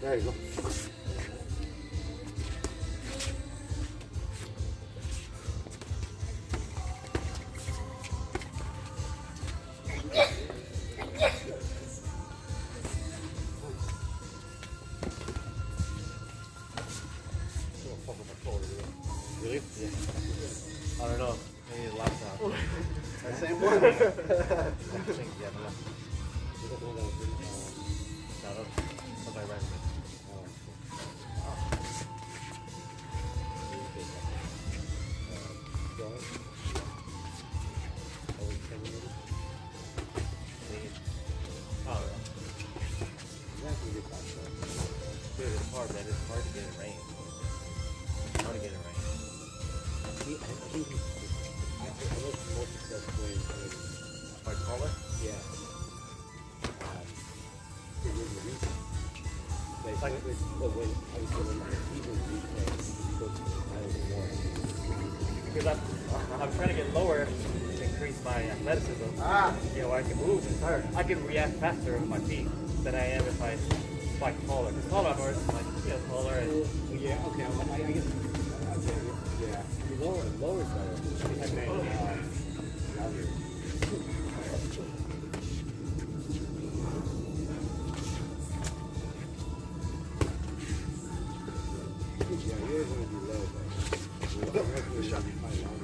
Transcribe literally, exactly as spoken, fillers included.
There you go. Really? Yeah. I don't know. Maybe the last now. That same one? I think, yeah, the last. No, that's that's my right. Dude, it's hard, man. It's hard to get it rain. It's hard to get it rain. He, I think he's, I, I know most successful in, in Like taller? yeah. Um, in the reason. But it's like, it's, but when I was doing my season replay, he goes to the final one. Because I'm, I'm trying to get lower to increase my athleticism. Ah! You know, I can move. It's hard. I can react faster with my feet than I am if I spike taller. Because taller horse, like, you know, taller and... Well, yeah, okay, I, I guess, okay, yeah. You lower, lower is better. And then, uh, louder. Yeah, yours is going to be low, but you're going to be loud.